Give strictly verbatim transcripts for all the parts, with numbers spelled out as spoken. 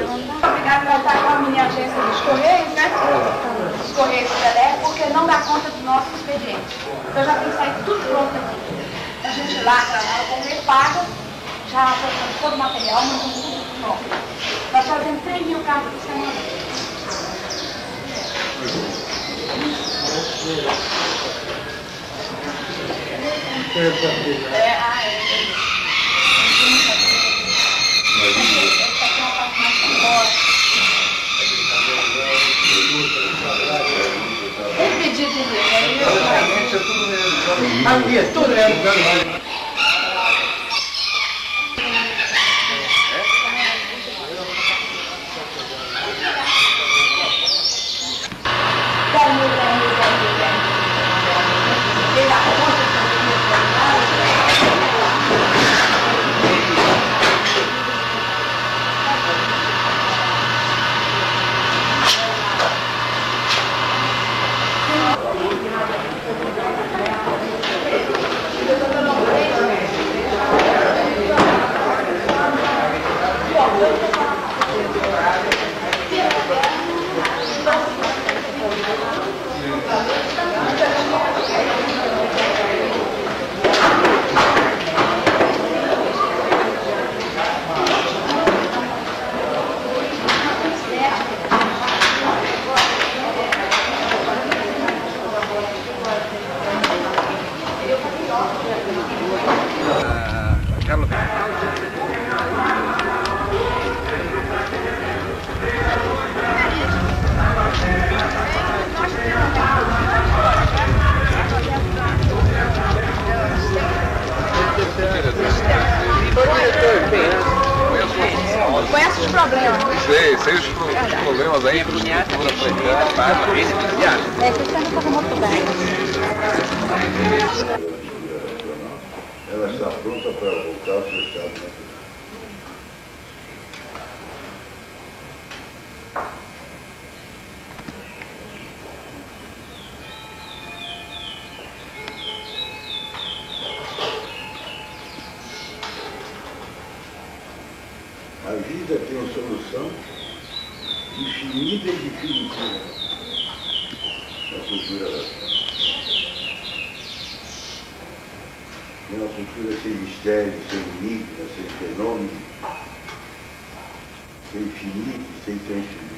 Obrigado por estar com a minha agência dos Correios, né? Dos Correios do Pelé, porque não dá conta do nosso expediente. Então já tem que sair tudo pronto aqui. A gente lá, o Correio paga, já colocamos todo o material, mas tudo pronto. Nós fazemos três mil cartas por semana. É, ah, é. Um pedido de aqui é tudo realizado. Conhece os problemas? Sei, sei os problemas aí, infraestrutura precária, é que você não está muito bem. Ela está pronta para voltar ao seu estado natural. A vida tem uma solução infinita e definitiva na cultura latina. É uma cultura sem mistério, sem enigma, sem fenômeno, sem infinito, sem transfinito.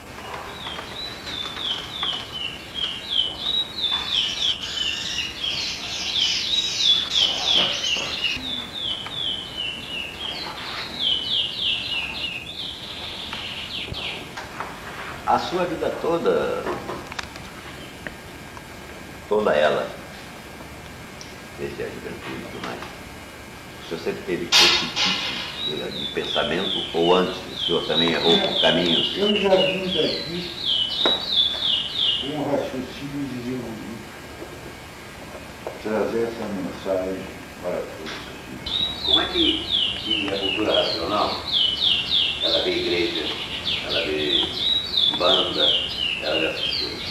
A sua vida toda, toda ela, desde a juventude e tudo mais, o senhor sempre teve esse tipo de pensamento, ou antes o senhor também errou por caminhos? Eu já vim daqui com um raciocínio desenvolvido, trazer essa mensagem para todos. Como é que, que a cultura racional, ela vê igreja, ela vê banda, ela vê essas coisas?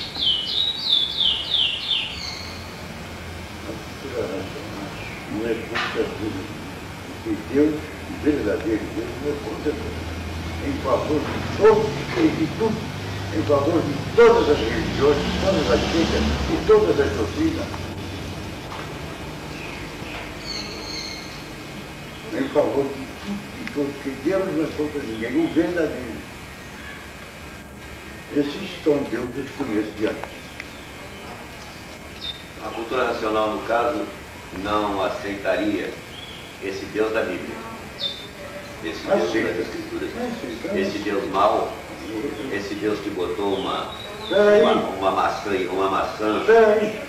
A cultura racional não é contra tudo, porque Deus, o verdadeiro Deus, não é contra tudo, é em favor de todos e de tudo, em favor de todas as religiões, de todas as seitas, de todas as doutrinas. Em favor de tudo e todos, porque Deus não é contra ninguém, o verdadeiro. Existe um Deus que eu desconheço de antes. A cultura racional, no caso, não aceitaria esse Deus da Bíblia, esse Deus Aceita. das Escrituras, Aceita. esse Deus mau, esse Deus que botou uma, Peraí. uma, uma maçã, uma maçã. Peraí.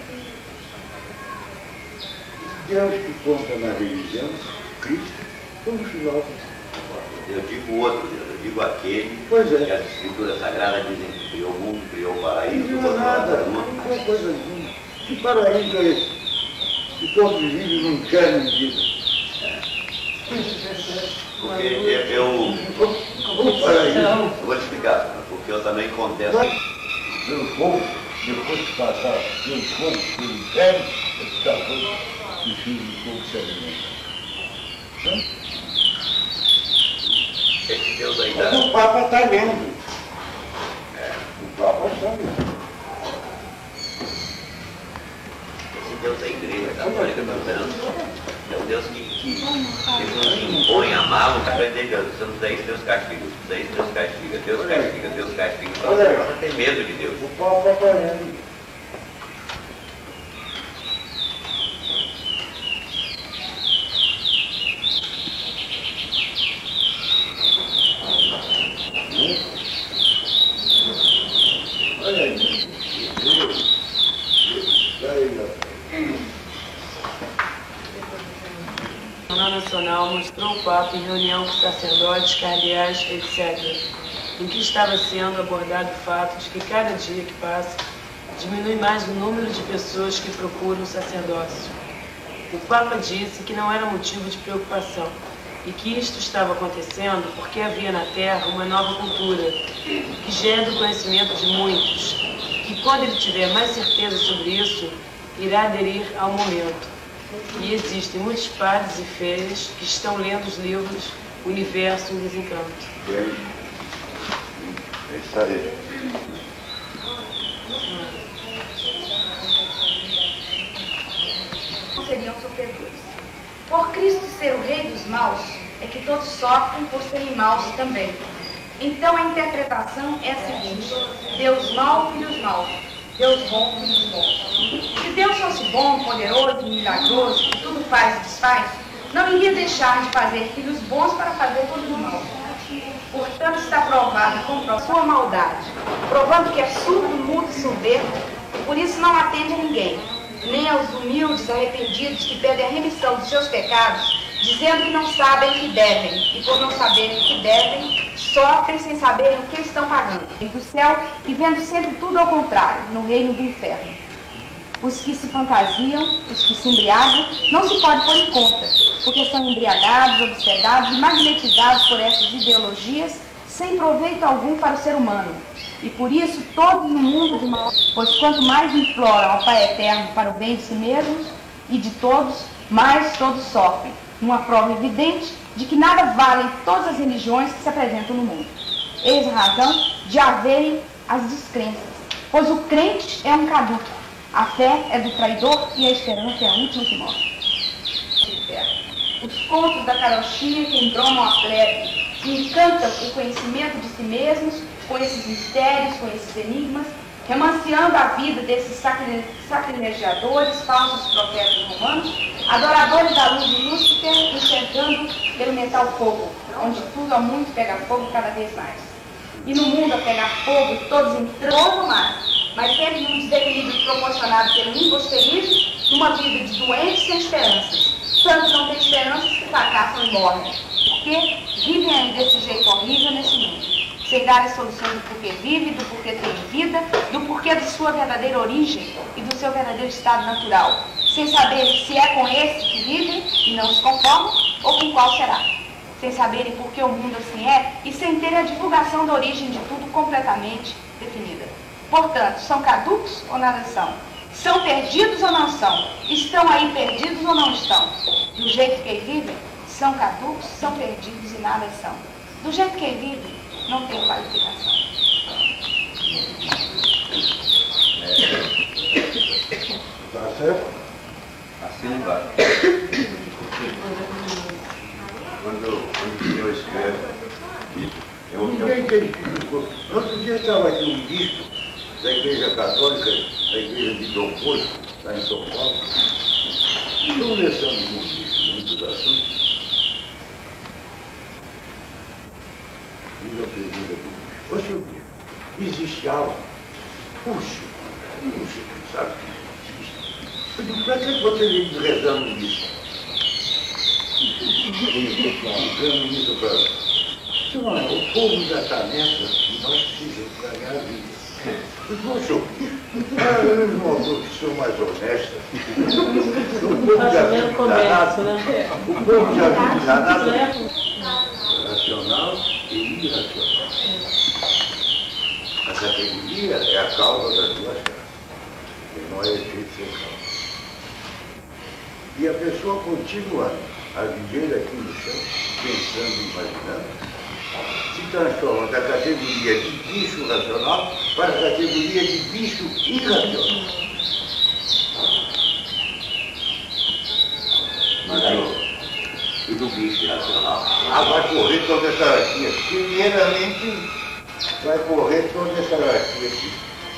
Deus que conta na religião, Cristo, foi um filósofo. Eu digo outro Deus, eu digo aquele Pois é. que as Escrituras Sagradas dizem que criou o mundo, criou o paraíso, Não viu botou nada, todo não mundo. foi coisa nenhuma. Que paraíso é esse? Que todos vivem num carne de vida. Porque eu, eu, O paraíso. eu vou te explicar, porque eu também contesto. Pelo fogo, depois que passar pelo fogo, pelo inferno, é que está fogo, e o filho do fogo se alimenta. Então, Esse Deus aí da... Mas o Papa está lendo. É, o Papa está lendo. Esse Deus da Igreja Católica Luterana é o Deus que, que, que nos impõe a amá-lo para aprender Deus. Se não fizer isso, Deus castiga. Se fizer isso, Deus castiga. Deus castiga, Deus castiga. Então você tem medo de Deus. O Papa está lendo. Olha aí. O Jornal Nacional mostrou o Papa em reunião com sacerdotes, cardeais, etcétera, em que estava sendo abordado o fato de que cada dia que passa diminui mais o número de pessoas que procuram o sacerdócio. O Papa disse que não era motivo de preocupação e que isto estava acontecendo porque havia na Terra uma nova cultura que gera o conhecimento de muitos, que quando ele tiver mais certeza sobre isso, irá aderir ao momento. E existem muitos padres e freiras que estão lendo os livros Universo em Desencanto. Bem, é isso aí. Não seriam sofredores. Por Cristo ser o rei dos maus, é que todos sofrem por serem maus também. Então a interpretação é a seguinte: Deus mau, filhos maus. Deus bom, filhos bons. Se Deus fosse bom, poderoso, milagroso, que tudo faz e desfaz, não iria deixar de fazer filhos bons para fazer todos mal. Portanto, está provada com sua maldade, provando que é surdo, mudo e soberbo, e por isso não atende a ninguém, nem aos humildes arrependidos que pedem a remissão dos seus pecados, dizendo que não sabem o que devem, e por não saberem o que devem, sofrem sem saberem o que estão pagando. Do céu e vendo sempre tudo ao contrário, no reino do inferno. Os que se fantasiam, os que se embriagam, não se pode pôr em conta, porque são embriagados, obsedados e magnetizados por essas ideologias, sem proveito algum para o ser humano. E por isso todos no mundo de mal, pois quanto mais imploram ao Pai Eterno para o bem de si mesmos e de todos, mais todos sofrem, numa prova evidente de que nada valem todas as religiões que se apresentam no mundo. Eis a razão de haverem as descrenças, pois o crente é um caduco, a fé é do traidor e a esperança é a última que morre. Os contos da carochinha que embromam a plebe, que encantam o conhecimento de si mesmos com esses mistérios, com esses enigmas, remanciando a vida desses sacrilejadores, falsos profetas romanos, adoradores da luz de Lúcifer, enxergando pelo metal fogo, onde tudo há muito pega fogo cada vez mais. E no mundo a pegar fogo, todos entrando mais, mas sempre num desequilíbrio proporcionado pelo imposterismo, numa vida de doentes sem esperanças. Santos não têm esperanças que fracassam e morrem, porque vivem aí desse jeito horrível nesse mundo, sem dar as soluções do porquê vive, do porquê tem vida, do porquê de sua verdadeira origem e do seu verdadeiro estado natural, sem saber se é com esse que vivem e não se conformam, ou com qual será, sem saberem por que o mundo assim é e sem terem a divulgação da origem de tudo completamente definida. Portanto, são caducos ou nada são? São perdidos ou não são? Estão aí perdidos ou não estão? Do jeito que vivem, são caducos, são perdidos e nada são. Do jeito que vivem, não tem qualificação. Tá certo? Assim vai. Quando, quando o senhor escreve isso, eu, Ninguém eu, tem. Outro dia estava aqui um bispo da Igreja Católica, da Igreja de Dom Bosco, lá em São Paulo, e conversando com o bispo muitos assuntos. E eu pergunto aqui, ô senhor bispo, existe algo? Puxa, puxa, sabe que existe. Eu digo, para que você vive rezando isso? Rezando isso para... Senhor, o povo já está nessa e nós precisamos ganhar a vida. Poxa, eu não uma pessoa mais honesta. O povo já vive danado. O povo já vive danado. Racional e irracional. A categoria é a causa das duas causas. E não é efeito sem causa. E a pessoa continua a viver aqui no chão, pensando e imaginando, transforma da categoria de bicho racional para a categoria de bicho irracional. Mas aí, e do bicho irracional? Ah, vai correr toda essa hierarquia. Primeiramente, vai correr toda essa hierarquia aqui.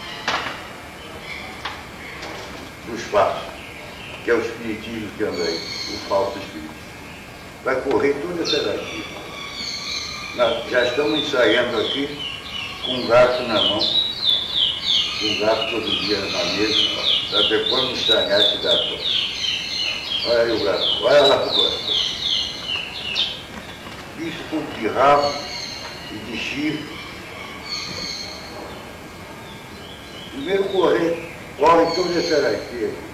Dos fatos, que é o espiritismo que anda aí, o falso espiritismo. Vai correr toda essa hierarquia. Nós já estamos ensaiando aqui com um gato na mão, com um gato todo dia na mesa, para depois não estranhar esse gato. Olha aí o gato, olha lá pro gato. Bicho com de rabo e de chifre. Primeiro correr, corre toda essa hierarquia aqui.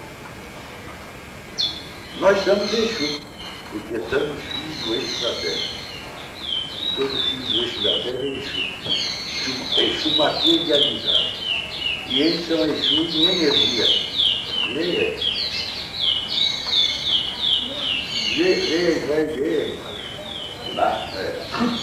Nós estamos em Exu, porque estamos filhos do eixo da terra. Todo filho do eixo da terra é Exu. Exu materializado. E eles são Exu em energia. Leia. Lê, lê, vai ler. Lá? É.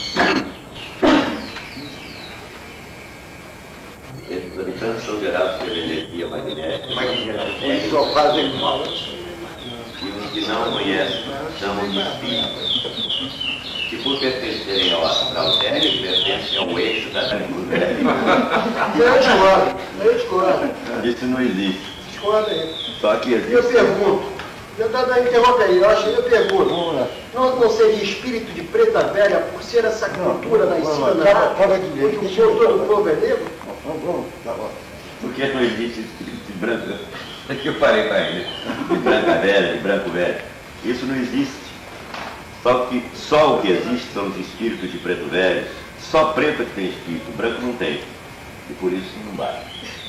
Esses habitantes são gerados pela energia magnética. Magnética. Eles só fazem mal. E os que não conhecem chamam de espíritos. Que por pertencerem ao astral velho, pertencem ao eixo da terra velha. Eu discordo, eu discordo. Isso não existe. Discordo aí. Só que Eu existe. pergunto, eu dá interrompe aí, eu, acho, eu pergunto, não, não seria espírito de preta velha por ser essa cultura nascida na Acaba de onde ler. o povo, todo o povo é negro? Vamos, vamos, tá bom. Porque não existe espírito de branco. É que eu falei para ele. De branca velha, de branco velho. Isso não existe. Só que só o que existe são os espíritos de preto velho. Só preto é que tem espírito, branco não tem. E por isso não bate.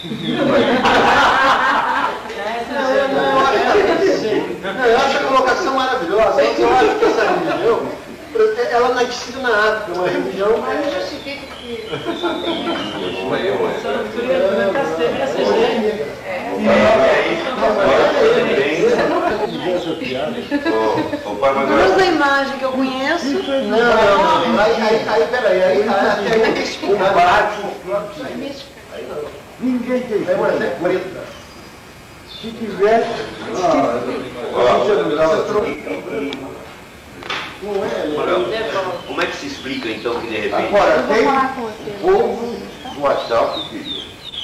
Não, eu acho a colocação maravilhosa. Eu acho que essa religião, ela não é nascida na África, é uma religião. Mas não justifica que Usa a imagem que eu conheço. Não, não, não. Aí, aí, aí peraí, aí, aí, aí, aí, Ninguém tem aí, por exemplo, preto. Se tivesse. Como é que se explica então que de repente. Agora, eu vou tem falar com você. o povo do assalto que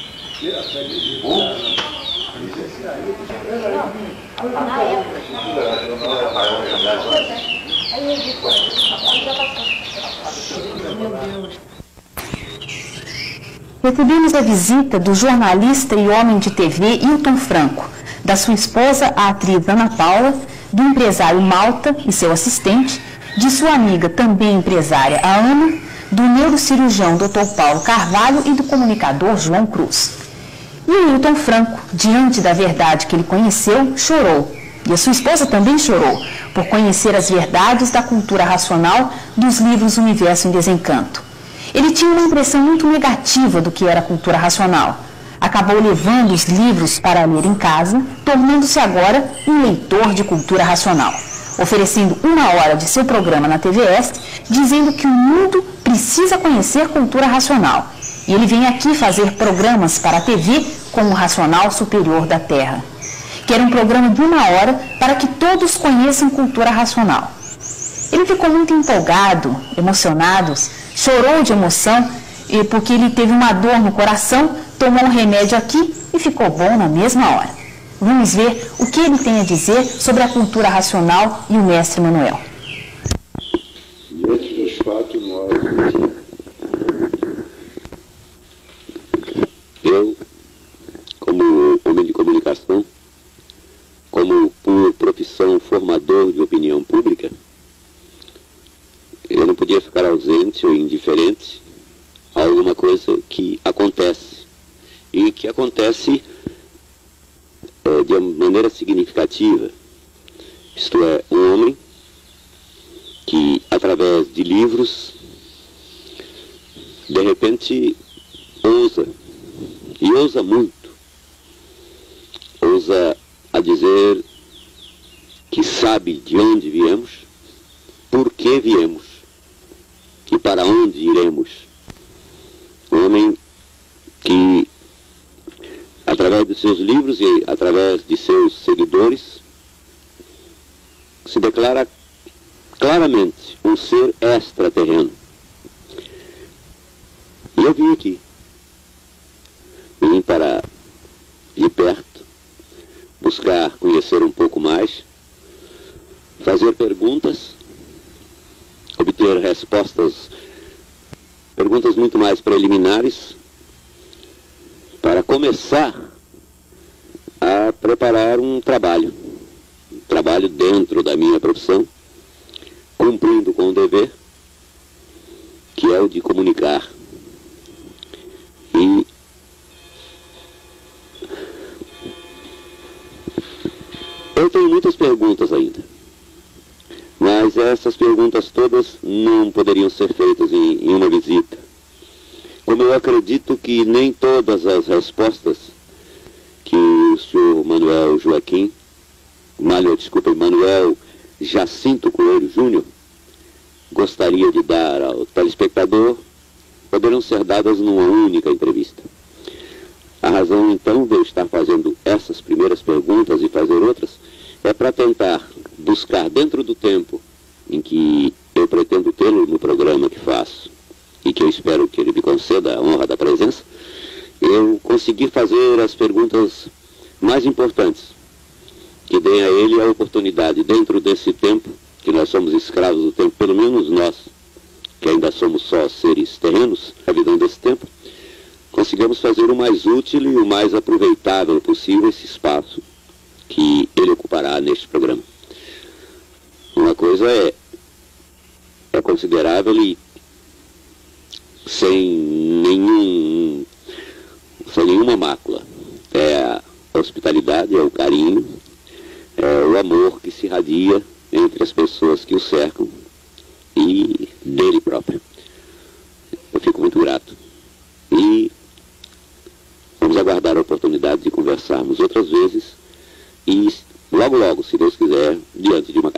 Recebemos a visita do jornalista e homem de T V Hilton Franco, da sua esposa, a atriz Ana Paula, do empresário Malta e seu assistente, de sua amiga, também empresária, a Ana, do neurocirurgião doutor Paulo Carvalho e do comunicador João Cruz. E o Hilton Franco, diante da verdade que ele conheceu, chorou. E a sua esposa também chorou, por conhecer as verdades da cultura racional dos livros Universo em Desencanto. Ele tinha uma impressão muito negativa do que era a cultura racional. Acabou levando os livros para ler em casa, tornando-se agora um leitor de cultura racional, oferecendo uma hora de seu programa na T V S, dizendo que o mundo precisa conhecer cultura racional. E ele vem aqui fazer programas para a T V como o Racional Superior da Terra. Quer um programa de uma hora para que todos conheçam cultura racional. Ele ficou muito empolgado, emocionado, chorou de emoção, porque ele teve uma dor no coração, tomou um remédio aqui e ficou bom na mesma hora. Vamos ver o que ele tem a dizer sobre a cultura racional e o mestre Manuel. diante dos fatos nós eu, como homem de comunicação, como por profissão formador de opinião pública, eu não podia ficar ausente ou indiferente a alguma coisa que acontece e que acontece é, de maneira significativa. Isto é, um homem que, através de livros, de repente ousa, e ousa muito, ousa a dizer que sabe de onde viemos, por que viemos e para onde iremos. Um homem que, através de seus livros e através de seus seguidores, se declara claramente um ser extraterreno. E eu vim aqui, vim para de perto, buscar conhecer um pouco mais, fazer perguntas, obter respostas, perguntas muito mais preliminares, para começar a preparar um trabalho, um trabalho dentro da minha profissão, cumprindo com o dever, que é o de comunicar. E eu tenho muitas perguntas ainda, mas essas perguntas todas não poderiam ser feitas em, em uma visita. Como eu acredito que nem todas as respostas que o senhor Manuel Joaquim, Manuel, desculpa, Manuel Jacinto Coelho Júnior gostaria de dar ao telespectador poderão ser dadas numa única entrevista. A razão, então, de eu estar fazendo essas primeiras perguntas e fazer outras é para tentar buscar, dentro do tempo em que eu pretendo tê-lo no programa que faço, e que eu espero que ele me conceda a honra da presença, eu conseguir fazer as perguntas mais importantes, que deem a ele a oportunidade, dentro desse tempo, que nós somos escravos do tempo, pelo menos nós, que ainda somos só seres terrenos, a vida desse tempo, consigamos fazer o mais útil e o mais aproveitável possível esse espaço que ele ocupará neste programa. Uma coisa é, é considerável e sem nenhum, sem nenhuma mácula. É a hospitalidade, é o carinho, é o amor que se irradia entre as pessoas que o cercam e dele próprio. Eu fico muito grato. E vamos aguardar a oportunidade de conversarmos outras vezes e logo logo, se Deus quiser, diante de uma